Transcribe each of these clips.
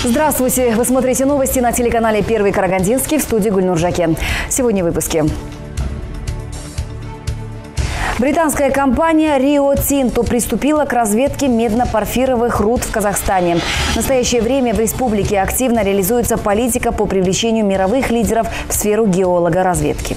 Здравствуйте! Вы смотрите новости на телеканале «Первый Карагандинский», в студии Гульнур Жаке. Сегодня в выпуске. Британская компания Rio Tinto приступила к разведке медно-порфировых руд в Казахстане. В настоящее время в республике активно реализуется политика по привлечению мировых лидеров в сферу геологоразведки.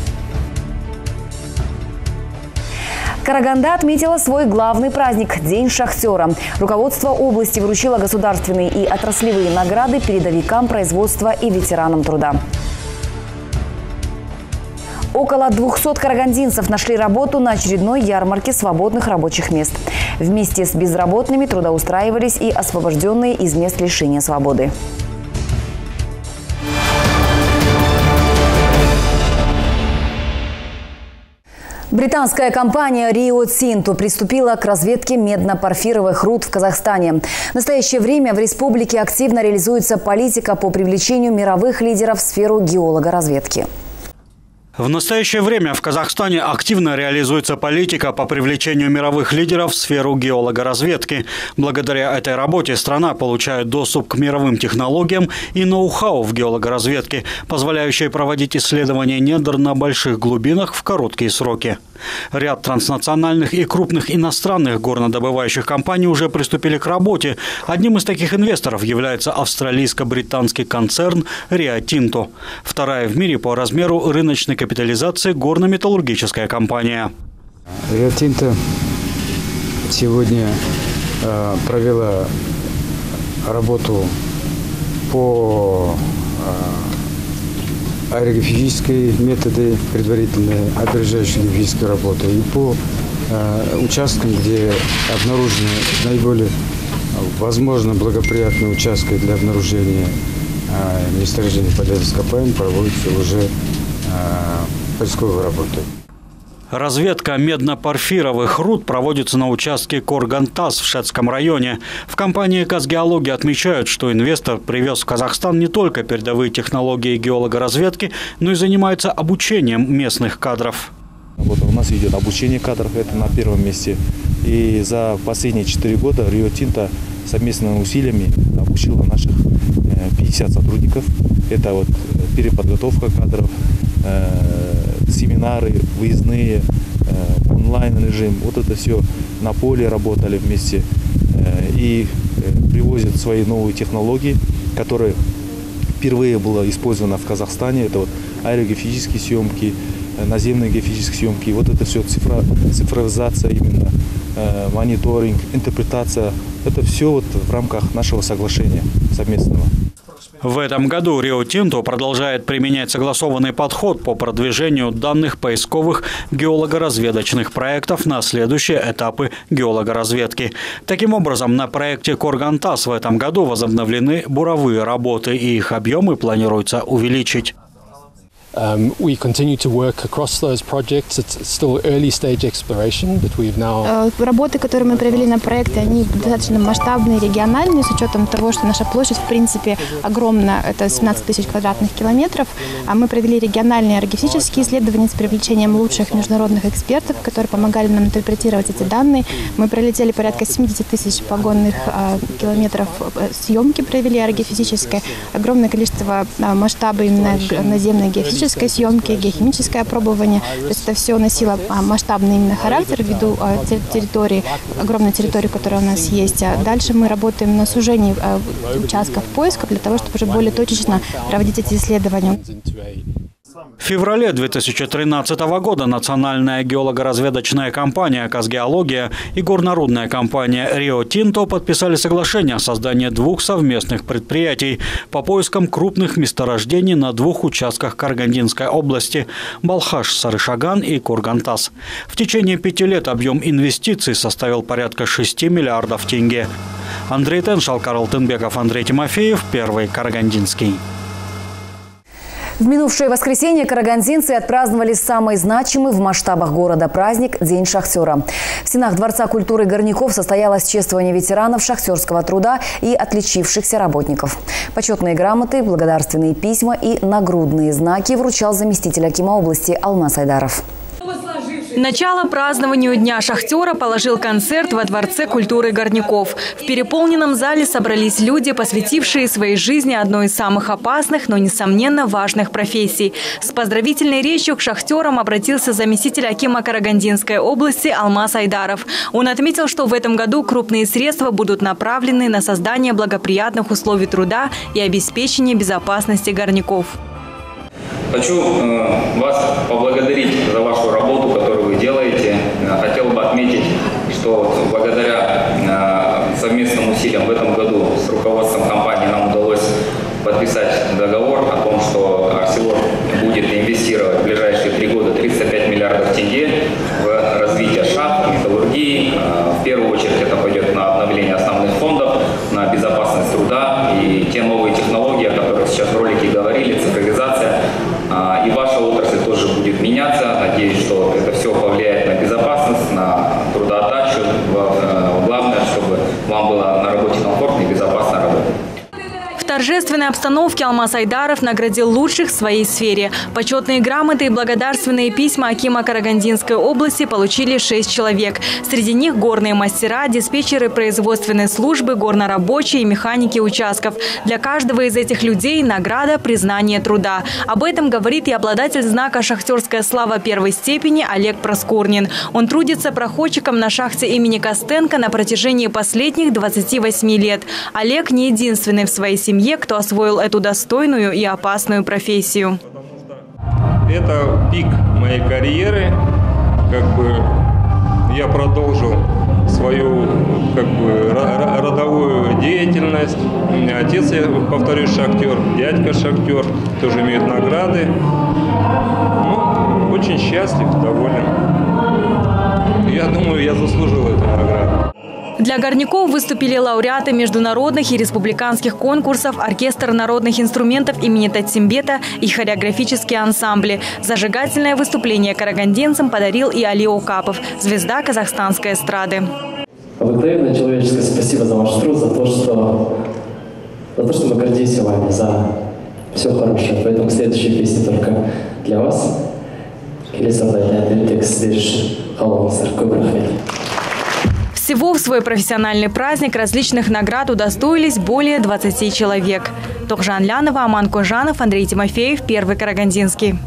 Караганда отметила свой главный праздник – День шахтера. Руководство области вручило государственные и отраслевые награды передовикам производства и ветеранам труда. Около 200 карагандинцев нашли работу на очередной ярмарке свободных рабочих мест. Вместе с безработными трудоустраивались и освобожденные из мест лишения свободы. Британская компания Rio Tinto приступила к разведке медно-порфировых руд в Казахстане. В настоящее время в республике активно реализуется политика по привлечению мировых лидеров в сферу геологоразведки. В настоящее время в Казахстане активно реализуется политика по привлечению мировых лидеров в сферу геологоразведки. Благодаря этой работе страна получает доступ к мировым технологиям и ноу-хау в геологоразведке, позволяющие проводить исследования недр на больших глубинах в короткие сроки. Ряд транснациональных и крупных иностранных горнодобывающих компаний уже приступили к работе. Одним из таких инвесторов является австралийско-британский концерн Rio Tinto. Вторая в мире по размеру рыночной капитализации горно-металлургическая компания. Rio Tinto сегодня провела работу по аэрогеофизической методы предварительной опережающей геофизической работы и по участкам, где обнаружены наиболее возможно благоприятные участки для обнаружения месторождений полезных ископаемых, проводятся уже поисковые работы. Разведка медно-порфировых руд проводится на участке Коргантас в Шацком районе. В компании «Казгеология» отмечают, что инвестор привез в Казахстан не только передовые технологии геологоразведки, но и занимается обучением местных кадров. Вот у нас идет обучение кадров, это на первом месте. И за последние 4 года Rio Tinto совместными усилиями обучила наших 50 сотрудников. Это вот переподготовка кадров, семинары, выездные, онлайн-режим. Вот это все на поле работали вместе и привозят свои новые технологии, которые впервые было использовано в Казахстане. Это вот аэрогеофизические съемки, наземные геофизические съемки. Вот это все цифровизация именно, мониторинг, интерпретация. Это все вот в рамках нашего соглашения совместного. В этом году Rio Tinto продолжает применять согласованный подход по продвижению данных поисковых геологоразведочных проектов на следующие этапы геологоразведки. Таким образом, на проекте Коргантас в этом году возобновлены буровые работы, и их объемы планируется увеличить. We continue to work across those projects. It's still early stage exploration, but we've now... Работы, которые мы провели на проекте, они достаточно масштабные, региональные, с учетом того, что наша площадь, в принципе, огромна, это 17 тысяч квадратных километров. А мы провели региональные археологические исследования с привлечением лучших международных экспертов, которые помогали нам интерпретировать эти данные. Мы пролетели порядка 70 тысяч погонных километров съемки, провели археофизическое, огромное количество масштаба именно наземной геофизической съемки, геохимическое опробование. То есть это все носило масштабный именно характер ввиду территории, огромной территории, которая у нас есть. А дальше мы работаем на сужении участков поиска для того, чтобы уже более точечно проводить эти исследования. В феврале 2013 года национальная геологоразведочная компания «Казгеология» и горнорудная компания Rio Tinto подписали соглашение о создании 2 совместных предприятий по поискам крупных месторождений на 2 участках Карагандинской области – Балхаш-Сарышаган и Коргантас. В течение 5 лет объем инвестиций составил порядка 6 миллиардов тенге. Андрей Теншал, Карл Тынбеков, Андрей Тимофеев, Первый Карагандинский. В минувшее воскресенье карагандинцы отпраздновали самый значимый в масштабах города праздник – День шахтера. В стенах Дворца культуры Горняков состоялось чествование ветеранов шахтерского труда и отличившихся работников. Почетные грамоты, благодарственные письма и нагрудные знаки вручал заместитель акима области Алмаз Айдаров. Начало празднованию Дня шахтера положил концерт во Дворце культуры Горняков. В переполненном зале собрались люди, посвятившие своей жизни одной из самых опасных, но, несомненно, важных профессий. С поздравительной речью к шахтерам обратился заместитель акима Карагандинской области Алмаз Айдаров. Он отметил, что в этом году крупные средства будут направлены на создание благоприятных условий труда и обеспечение безопасности горняков. Хочу вас поблагодарить за вашу работу, которую вы делаете. Хотел бы отметить, что благодаря совместным усилиям в этом году с руководством компании нам удалось подписать договор о том, что Арселор будет инвестировать в ближайшие 3 года 35 миллиардов тенге в развитие шахт, металлургии. В первую очередь это пойдет на обновление основных фондов, на безопасность труда и те новые технологии, о которых сейчас в ролике говорили, цифровизация. И ваша отрасль тоже будет меняться. Надеюсь, что это все повлияет на безопасность, на трудоотдачу. Главное, чтобы вам было на работе комфортно и безопасно работать. В торжественной обстановке Алмаз Айдаров наградил лучших в своей сфере. Почетные грамоты и благодарственные письма акима Карагандинской области получили 6 человек. Среди них горные мастера, диспетчеры производственной службы, горнорабочие и механики участков. Для каждого из этих людей награда – признание труда. Об этом говорит и обладатель знака «Шахтерская слава первой степени» Олег Проскурнин. Он трудится проходчиком на шахте имени Костенко на протяжении последних 28 лет. Олег не единственный в своей семье, кто освоил эту достойную и опасную профессию. Это пик моей карьеры. Я продолжил свою родовую деятельность. У меня отец, я повторюсь, шахтер, дядька шахтер, тоже имеют награды. Очень счастлив, доволен. Я думаю, я заслужил эту награду. Для горняков выступили лауреаты международных и республиканских конкурсов, оркестр народных инструментов имени Татсимбета и хореографические ансамбли. Зажигательное выступление карагандинцам подарил и Али Окапов, звезда казахстанской эстрады. Обыкновенное человеческое спасибо за ваш труд, за то, что мы гордимся вами, за все хорошее. Поэтому следующая песня только для вас. Всего в свой профессиональный праздник различных наград удостоились более 20 человек. Тохжан Лянова, Аман Кожанов, Андрей Тимофеев, Первый Карагандинский.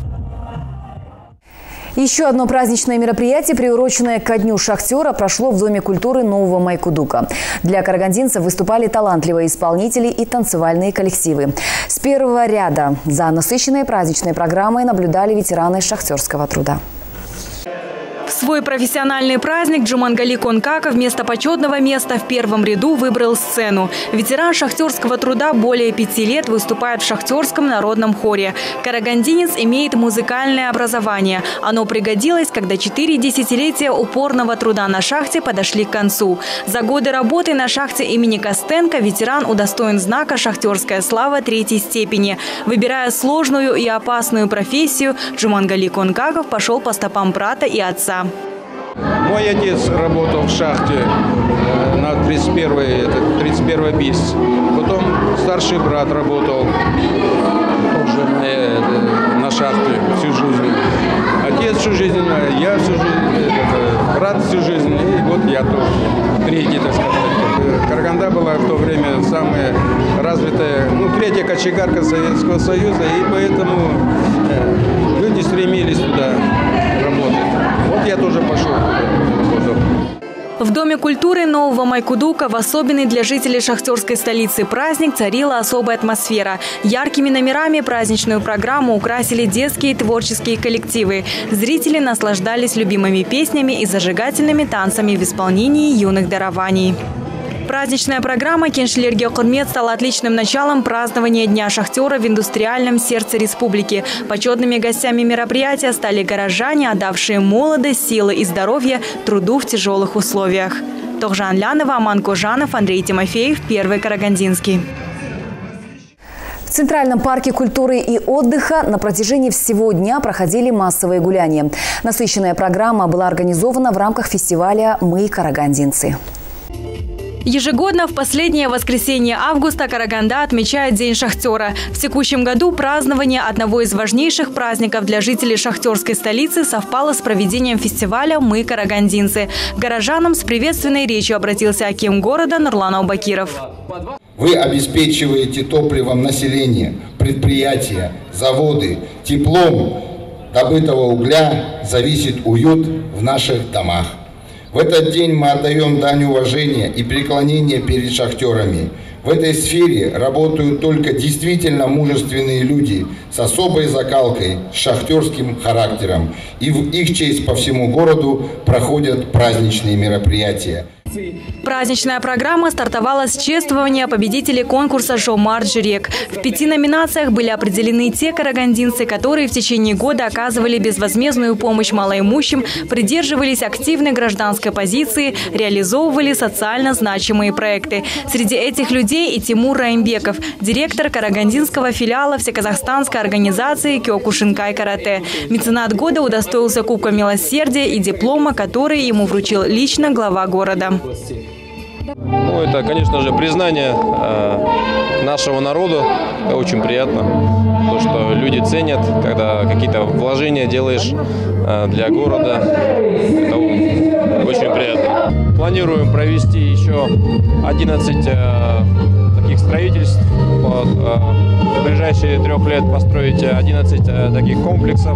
Еще одно праздничное мероприятие, приуроченное ко Дню шахтера, прошло в Доме культуры Нового Майкудука. Для карагандинцев выступали талантливые исполнители и танцевальные коллективы. С первого ряда за насыщенной праздничной программой наблюдали ветераны шахтерского труда. В свой профессиональный праздник Джумангали Конкаков вместо почетного места в первом ряду выбрал сцену. Ветеран шахтерского труда более 5 лет выступает в шахтерском народном хоре. Карагандинец имеет музыкальное образование. Оно пригодилось, когда 4 десятилетия упорного труда на шахте подошли к концу. За годы работы на шахте имени Костенко ветеран удостоен знака «Шахтерская слава третьей степени». Выбирая сложную и опасную профессию, Джумангали Конкаков пошел по стопам брата и отца. Мой отец работал в шахте на 31 БИС. Потом старший брат работал тоже на шахте всю жизнь. Отец всю жизнь, я всю жизнь, брат всю жизнь, и вот я тоже. Третий, так сказать. Караганда была в то время самая развитая, третья кочегарка Советского Союза, и поэтому люди стремились туда работать. Вот я тоже пошел туда. В Доме культуры Нового Майкудука в особенный для жителей шахтерской столицы праздник царила особая атмосфера. Яркими номерами праздничную программу украсили детские творческие коллективы. Зрители наслаждались любимыми песнями и зажигательными танцами в исполнении юных дарований. Праздничная программа «Кеншілерге құрмет» стала отличным началом празднования Дня шахтера в индустриальном сердце республики. Почетными гостями мероприятия стали горожане, отдавшие молодость, силы и здоровье труду в тяжелых условиях. Тохжан Лянова, Аман Кожанов, Андрей Тимофеев, Первый Карагандинский. В Центральном парке культуры и отдыха на протяжении всего дня проходили массовые гуляния. Насыщенная программа была организована в рамках фестиваля «Мы карагандинцы». Ежегодно в последнее воскресенье августа Караганда отмечает День шахтера. В текущем году празднование одного из важнейших праздников для жителей шахтерской столицы совпало с проведением фестиваля «Мы карагандинцы». К горожанам с приветственной речью обратился аким города Нурлан Аубакиров. Вы обеспечиваете топливом население, предприятия, заводы, теплом добытого угля зависит уют в наших домах. В этот день мы отдаем дань уважения и преклонения перед шахтерами. В этой сфере работают только действительно мужественные люди с особой закалкой, с шахтерским характером. И в их честь по всему городу проходят праздничные мероприятия. Праздничная программа стартовала с чествования победителей конкурса «Шоу-марш рек». В 5 номинациях были определены те карагандинцы, которые в течение года оказывали безвозмездную помощь малоимущим, придерживались активной гражданской позиции, реализовывали социально значимые проекты. Среди этих людей и Тимур Раимбеков, директор карагандинского филиала всеказахстанской организации Кёкушинкай карате. Меценат года удостоился Кубка милосердия и диплома, который ему вручил лично глава города. Ну, это, конечно же, признание нашего народа. Это очень приятно. То, что люди ценят, когда какие-то вложения делаешь для города. Это очень приятно. Планируем провести еще 11 таких строительств. В ближайшие 3 лет построить 11 таких комплексов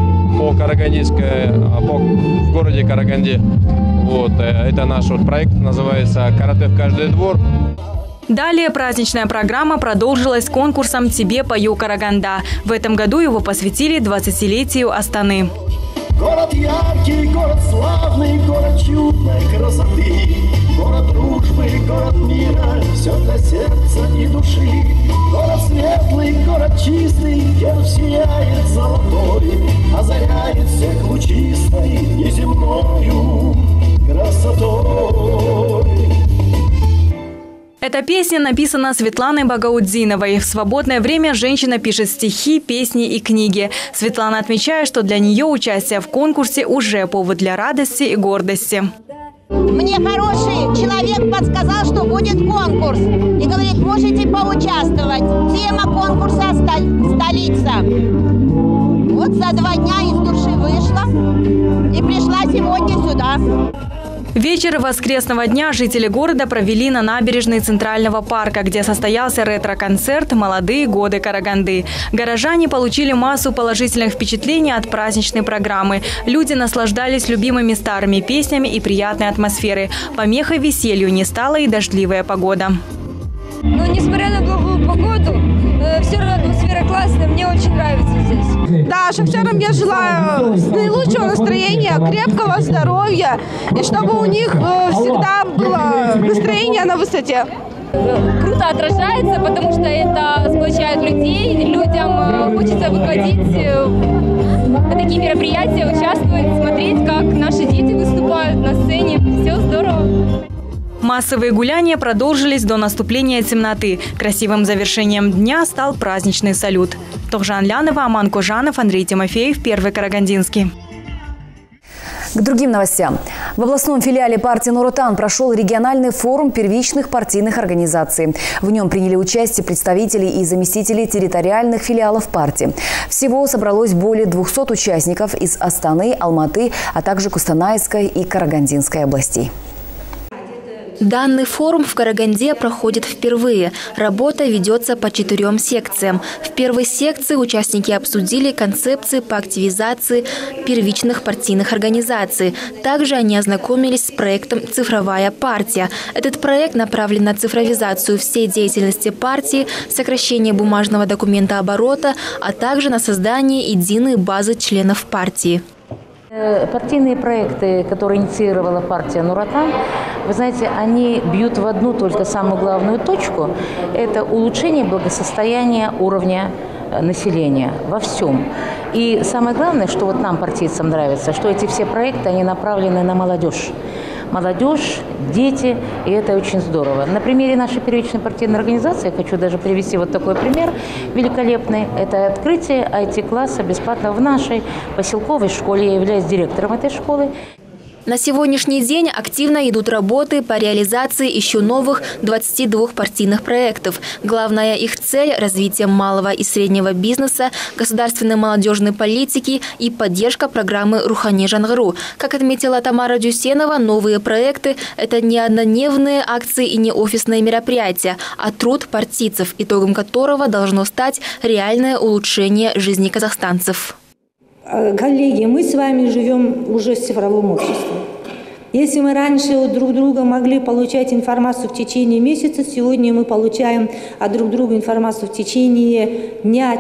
в городе Караганде. Вот, это наш проект, называется «Карате в каждый двор». Далее праздничная программа продолжилась конкурсом «Тебе пою Караганда». В этом году его посвятили 20-летию Астаны. Город яркий, город славный, город чудной красоты, город дружбы, город мира, все для сердца и души. Город светлый, город чистый, где сияет золотой, озаряет всех лучистой неземною красотой. Эта песня написана Светланой Багаудзиновой. В свободное время женщина пишет стихи, песни и книги. Светлана отмечает, что для нее участие в конкурсе уже повод для радости и гордости. Мне хороший человек подсказал, что будет конкурс. И говорит, можете поучаствовать. Тема конкурса «Столица». Вот за 2 дня из души вышла и пришла сегодня сюда. Вечер воскресного дня жители города провели на набережной Центрального парка, где состоялся ретро-концерт «Молодые годы Караганды». Горожане получили массу положительных впечатлений от праздничной программы. Люди наслаждались любимыми старыми песнями и приятной атмосферой. Помехой веселью не стала и дождливая погода. Но несмотря на плохую погоду, все равно атмосфера классная, мне очень нравится здесь. Да, шахтерам я желаю наилучшего настроения, крепкого здоровья, и чтобы у них всегда было настроение на высоте. Круто отражается, потому что это сплочает людей, людям хочется выходить на такие мероприятия, участвовать, смотреть, как наши дети выступают на сцене. Все здорово. Массовые гуляния продолжились до наступления темноты. Красивым завершением дня стал праздничный салют. Тохжан Лянова, Аман Кожанов, Андрей Тимофеев, Первый Карагандинский. К другим новостям. В областном филиале партии «Нур-Отан» прошел региональный форум первичных партийных организаций. В нем приняли участие представители и заместители территориальных филиалов партии. Всего собралось более 200 участников из Астаны, Алматы, а также Кустанайской и Карагандинской областей. Данный форум в Караганде проходит впервые. Работа ведется по 4 секциям. В первой секции участники обсудили концепции по активизации первичных партийных организаций. Также они ознакомились с проектом «Цифровая партия». Этот проект направлен на цифровизацию всей деятельности партии, сокращение бумажного документооборота, а также на создание единой базы членов партии. Партийные проекты, которые инициировала партия «Нур-Отан», вы знаете, они бьют в одну только самую главную точку – это улучшение благосостояния уровня населения во всем. И самое главное, что вот нам, партийцам, нравится, что эти все проекты, они направлены на молодежь. Молодежь, дети, и это очень здорово. На примере нашей первичной партийной организации, я хочу даже привести вот такой пример великолепный. Это открытие IT-класса бесплатно в нашей поселковой школе. Я являюсь директором этой школы. На сегодняшний день активно идут работы по реализации еще новых 22 партийных проектов. Главная их цель – развитие малого и среднего бизнеса, государственной молодежной политики и поддержка программы «Рухани Жаңғыру». Как отметила Тамара Дюсенова, новые проекты – это не однодневные акции и не офисные мероприятия, а труд партийцев, итогом которого должно стать реальное улучшение жизни казахстанцев. Коллеги, мы с вами живем уже в цифровом обществе. Если мы раньше от друг друга могли получать информацию в течение месяца, сегодня мы получаем от друг друга информацию в течение дня,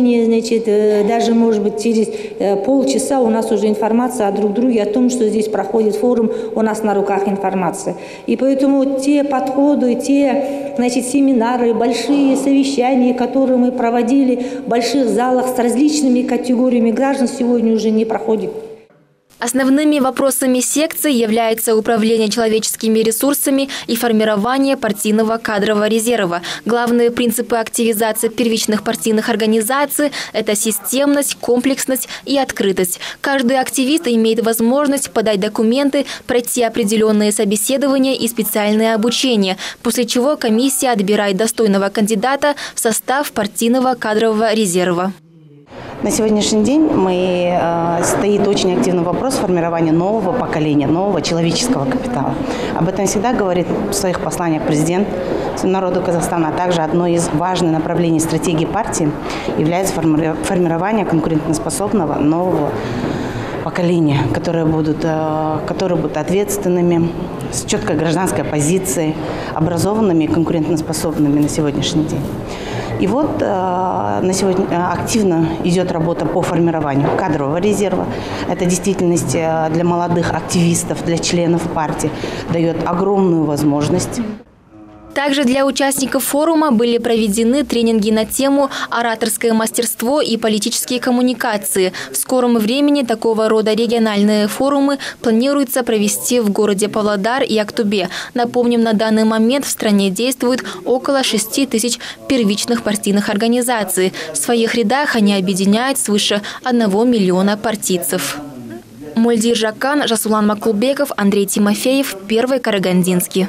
даже, может быть, через полчаса у нас уже информация о друг друге, о том, что здесь проходит форум, у нас на руках информация. И поэтому те подходы, те, семинары, большие совещания, которые мы проводили в больших залах с различными категориями граждан, сегодня уже не проходят. Основными вопросами секции являются управление человеческими ресурсами и формирование партийного кадрового резерва. Главные принципы активизации первичных партийных организаций – это системность, комплексность и открытость. Каждый активист имеет возможность подать документы, пройти определенные собеседования и специальное обучение, после чего комиссия отбирает достойного кандидата в состав партийного кадрового резерва. На сегодняшний день стоит очень активный вопрос формирования нового поколения, нового человеческого капитала. Об этом всегда говорит в своих посланиях президент народу Казахстана. А также одно из важных направлений стратегии партии является формирование конкурентоспособного нового поколения, которые будут ответственными, с четкой гражданской позицией, образованными и конкурентоспособными на сегодняшний день. И вот на сегодня активно идет работа по формированию кадрового резерва. Это действительность для молодых активистов, для членов партии дает огромную возможность. Также для участников форума были проведены тренинги на тему «Ораторское мастерство и политические коммуникации». В скором времени такого рода региональные форумы планируется провести в городе Павлодар и Актубе. Напомним, на данный момент в стране действует около 6 тысяч первичных партийных организаций. В своих рядах они объединяют свыше 1 миллиона партийцев. Мольдир Жакан, Жасулан Макулбеков, Андрей Тимофеев, Первый Карагандинский.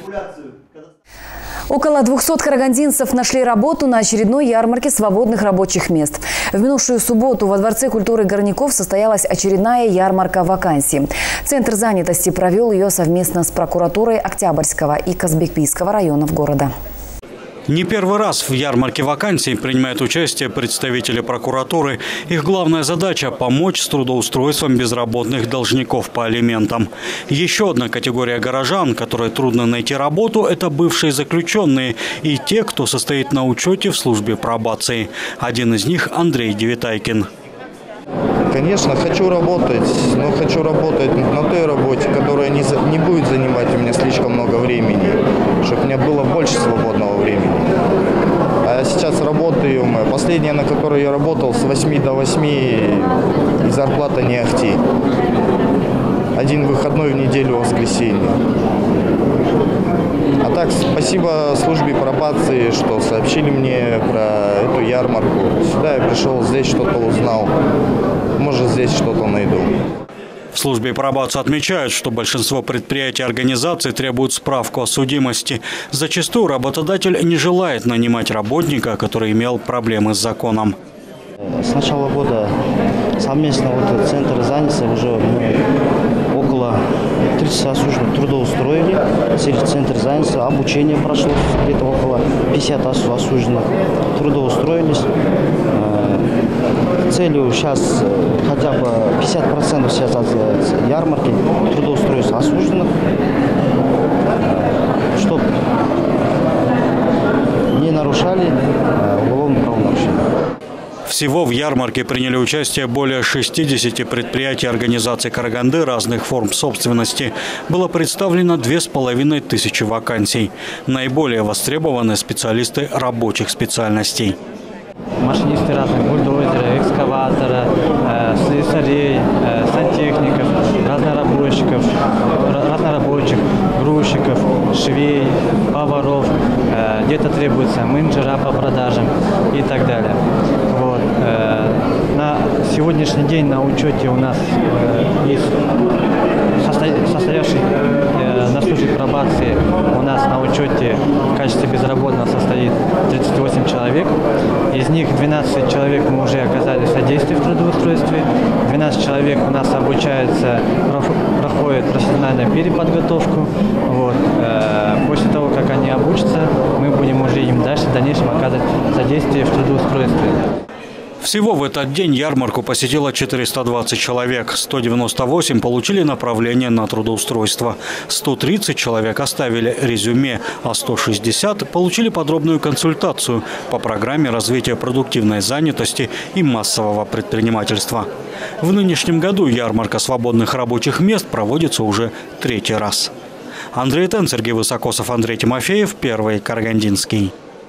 Около 200 карагандинцев нашли работу на очередной ярмарке свободных рабочих мест. В минувшую субботу во Дворце культуры Горняков состоялась очередная ярмарка вакансий. Центр занятости провел ее совместно с прокуратурой Октябрьского и Казбекбийского районов города. Не первый раз в ярмарке вакансий принимают участие представители прокуратуры. Их главная задача – помочь с трудоустройством безработных должников по алиментам. Еще одна категория горожан, которой трудно найти работу – это бывшие заключенные и те, кто состоит на учете в службе пробации. Один из них – Андрей Девитайкин. Конечно, хочу работать, но хочу работать на той работе, которая не будет занимать у меня слишком много времени, чтобы у меня было больше свободного времени. А я сейчас работаю, последняя, на которой я работал, с 8 до 8, и зарплата не ахти. Один выходной в неделю, воскресенье. А так, спасибо службе пробации, что сообщили мне про эту ярмарку. Сюда я пришел, здесь что-то узнал. Может, здесь что-то найду. В службе пробации отмечают, что большинство предприятий и организаций требуют справку о судимости. Зачастую работодатель не желает нанимать работника, который имел проблемы с законом. С начала года совместно Центр занятости уже около 30 осужденных трудоустроили. Центр занятости, обучение прошло, где-то около 50 осужденных трудоустроились. Целью сейчас хотя бы 50% сейчас от ярмарки трудоустройства осужденных, чтобы не нарушали уголовное правонарушение. Всего в ярмарке приняли участие более 60 предприятий и организаций Караганды разных форм собственности. Было представлено 2500 вакансий. Наиболее востребованы специалисты рабочих специальностей. Машинисты разных, бульдозеры, экскаваторы, слесарей, сантехников, разнорабочих, грузчиков, швей, поваров. Где-то требуется менеджера по продажам и так далее. Вот. На сегодняшний день на учете у нас есть состоявших на службе пробации у нас на учете в качестве безработных состоит 38 человек. Из них 12 человек мы уже оказали содействие в трудоустройстве, 12 человек у нас обучаются, проходят профессиональную переподготовку. Вот. После того, как они обучатся, мы будем уже им дальше в дальнейшем оказывать содействие в трудоустройстве. Всего в этот день ярмарку посетило 420 человек, 198 получили направление на трудоустройство, 130 человек оставили резюме, а 160 получили подробную консультацию по программе развития продуктивной занятости и массового предпринимательства. В нынешнем году ярмарка свободных рабочих мест проводится уже 3-й раз. Андрей Тен, Сергей Высокосов, Андрей Тимофеев, Первый Карагандинский.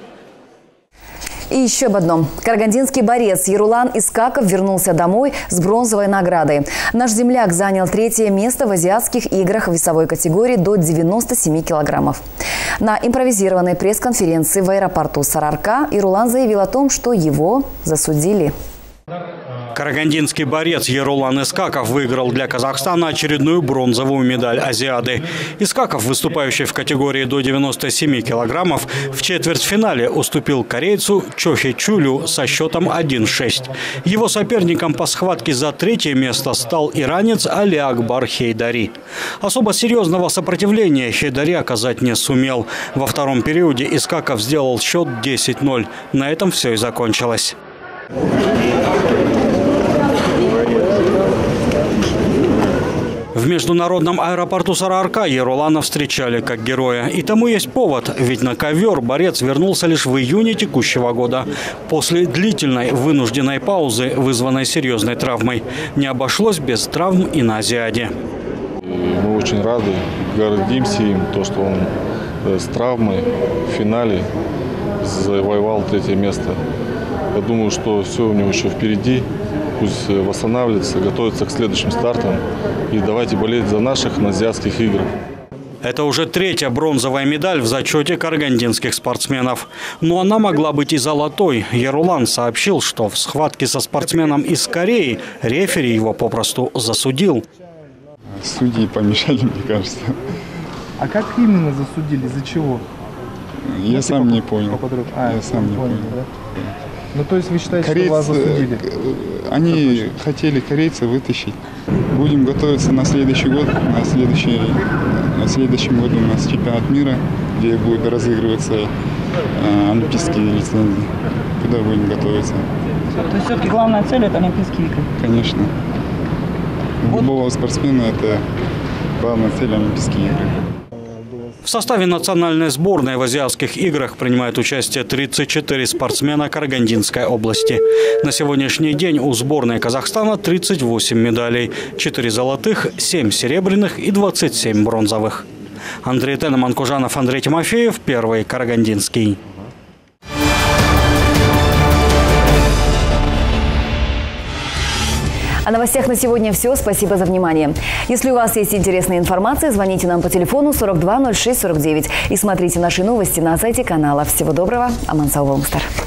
И еще об одном. Карагандинский борец Ерулан Искаков вернулся домой с бронзовой наградой. Наш земляк занял 3-е место в азиатских играх в весовой категории до 97 килограммов. На импровизированной пресс-конференции в аэропорту Сарыарка Ерулан заявил о том, что его засудили. Карагандинский борец Ерулан Искаков выиграл для Казахстана очередную бронзовую медаль Азиады. Искаков, выступающий в категории до 97 килограммов, в четвертьфинале уступил корейцу Чохе Чулю со счетом 1-6. Его соперником по схватке за 3-е место стал иранец Али Акбар Хейдари. Особо серьезного сопротивления Хейдари оказать не сумел. Во втором периоде Искаков сделал счет 10-0. На этом все и закончилось. В международном аэропорту Сарыарка Ерулана встречали как героя. И тому есть повод, ведь на ковер борец вернулся лишь в июне текущего года. После длительной вынужденной паузы, вызванной серьезной травмой. Не обошлось без травм и на Азиаде. Мы очень рады, гордимся им, то, что он с травмой в финале завоевал 3-е место. Я думаю, что все у него еще впереди. Пусть восстанавливается, готовится к следующим стартам. И давайте болеть за наших на азиатских играх. Это уже 3-я бронзовая медаль в зачете карагандинских спортсменов. Но она могла быть и золотой. Ерулан сообщил, что в схватке со спортсменом из Кореи рефери его попросту засудил. Судьи помешали, мне кажется. А как именно засудили? За чего? Я сам не понял. Я сам не понял. Ну, то есть вы считаете, что вас засудили? Они хотели корейца вытащить. Будем готовиться на следующий год. На следующем году у нас чемпионат мира, где будут разыгрываться олимпийские лицензии. Туда будем готовиться. То есть все-таки главная цель – это Олимпийские игры? Конечно. У любого спортсмена это главная цель – Олимпийские игры. В составе национальной сборной в азиатских играх принимает участие 34 спортсмена Карагандинской области. На сегодняшний день у сборной Казахстана 38 медалей, 4 золотых, 7 серебряных и 27 бронзовых. Андрей Тен, Манкужанов, Андрей Тимофеев, Первый Карагандинский. О новостях на сегодня все. Спасибо за внимание. Если у вас есть интересная информация, звоните нам по телефону 42 06 49 и смотрите наши новости на сайте канала. Всего доброго. Аман сау болыңыздар.